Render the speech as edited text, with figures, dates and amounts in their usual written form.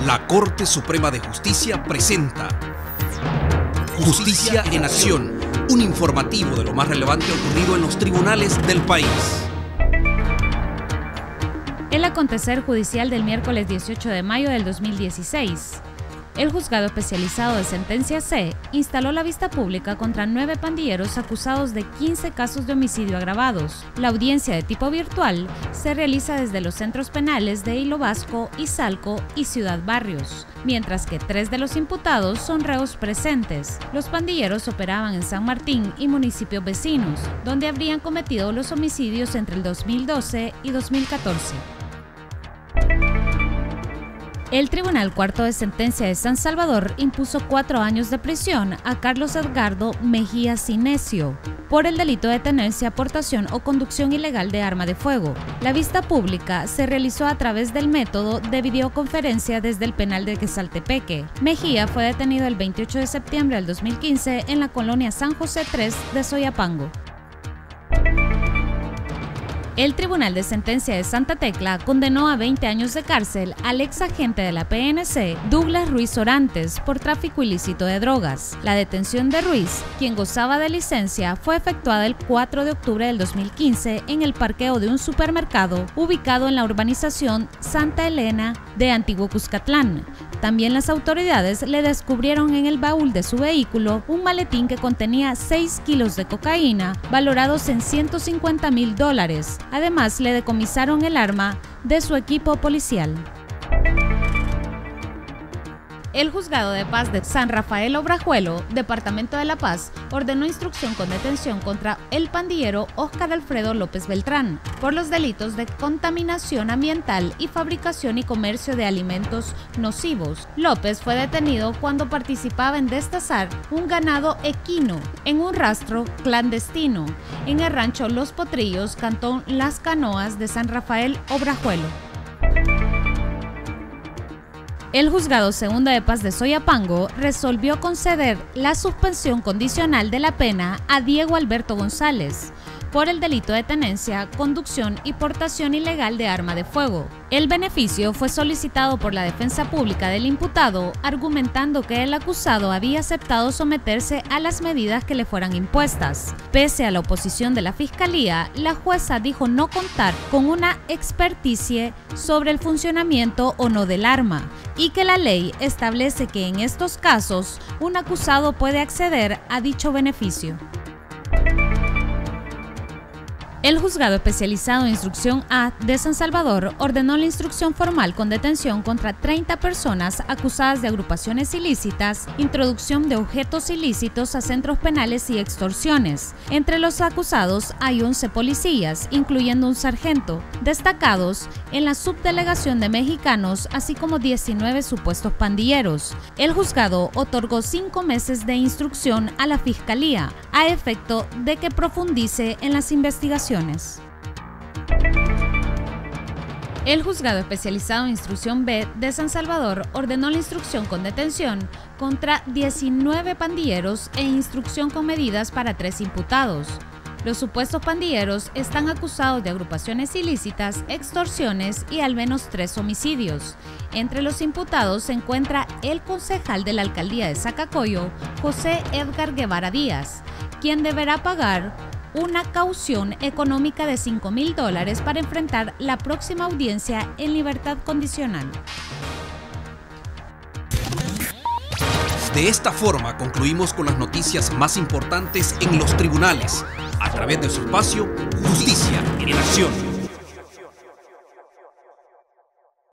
La Corte Suprema de Justicia presenta Justicia en Acción, un informativo de lo más relevante ocurrido en los tribunales del país. El acontecer judicial del miércoles 18 de mayo del 2016. El Juzgado Especializado de Sentencia C instaló la vista pública contra 9 pandilleros acusados de 15 casos de homicidio agravados. La audiencia de tipo virtual se realiza desde los centros penales de Hilo Vasco, Izalco y Ciudad Barrios, mientras que 3 de los imputados son reos presentes. Los pandilleros operaban en San Martín y municipios vecinos, donde habrían cometido los homicidios entre el 2012 y 2014. El Tribunal Cuarto de Sentencia de San Salvador impuso 4 años de prisión a Carlos Edgardo Mejía Cinesio por el delito de tenencia, aportación o conducción ilegal de arma de fuego. La vista pública se realizó a través del método de videoconferencia desde el penal de Quezaltepeque. Mejía fue detenido el 28 de septiembre del 2015 en la colonia San José 3 de Soyapango. El Tribunal de Sentencia de Santa Tecla condenó a 20 años de cárcel al ex agente de la PNC, Douglas Ruiz Orantes, por tráfico ilícito de drogas. La detención de Ruiz, quien gozaba de licencia, fue efectuada el 4 de octubre del 2015 en el parqueo de un supermercado ubicado en la urbanización Santa Elena de Antiguo Cuscatlán. También las autoridades le descubrieron en el baúl de su vehículo un maletín que contenía 6 kilos de cocaína, valorados en $150,000. Además, le decomisaron el arma de su equipo policial. El Juzgado de Paz de San Rafael Obrajuelo, Departamento de La Paz, ordenó instrucción con detención contra el pandillero Óscar Alfredo López Beltrán por los delitos de contaminación ambiental y fabricación y comercio de alimentos nocivos. López fue detenido cuando participaba en destazar un ganado equino en un rastro clandestino en el rancho Los Potrillos, cantón Las Canoas de San Rafael Obrajuelo. El Juzgado Segundo de Paz de Soyapango resolvió conceder la suspensión condicional de la pena a Diego Alberto González por el delito de tenencia, conducción y portación ilegal de arma de fuego. El beneficio fue solicitado por la defensa pública del imputado, argumentando que el acusado había aceptado someterse a las medidas que le fueran impuestas. Pese a la oposición de la Fiscalía, la jueza dijo no contar con una experticia sobre el funcionamiento o no del arma, y que la ley establece que en estos casos un acusado puede acceder a dicho beneficio. El Juzgado Especializado en Instrucción A de San Salvador ordenó la instrucción formal con detención contra 30 personas acusadas de agrupaciones ilícitas, introducción de objetos ilícitos a centros penales y extorsiones. Entre los acusados hay 11 policías, incluyendo un sargento, destacados en la subdelegación de mexicanos, así como 19 supuestos pandilleros. El juzgado otorgó 5 meses de instrucción a la Fiscalía, a efecto de que profundice en las investigaciones. El Juzgado Especializado en Instrucción B de San Salvador ordenó la instrucción con detención contra 19 pandilleros e instrucción con medidas para 3 imputados. Los supuestos pandilleros están acusados de agrupaciones ilícitas, extorsiones y al menos 3 homicidios. Entre los imputados se encuentra el concejal de la alcaldía de Zacacoyo, José Edgar Guevara Díaz, quien deberá pagar una caución económica de $5,000 para enfrentar la próxima audiencia en libertad condicional. De esta forma concluimos con las noticias más importantes en los tribunales, a través de su espacio Justicia en Acción.